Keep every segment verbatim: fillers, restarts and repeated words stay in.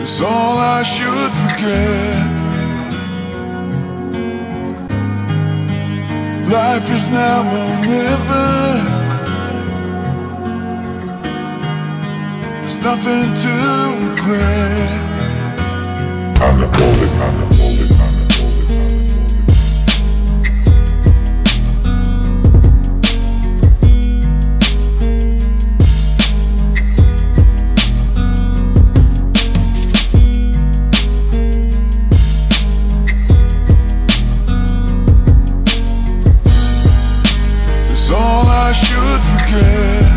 is all I should forget. Life is now or never. There's nothing to regret. I'm the only, I'm the only, I'm the It's all I should forget.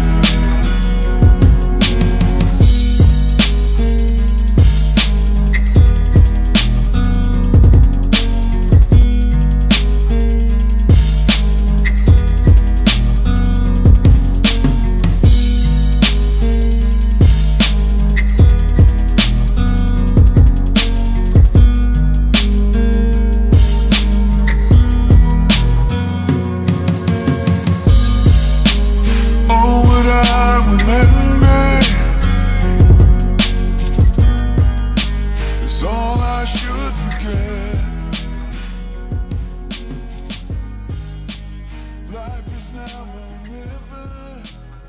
It's all I should forget. Life is now or never.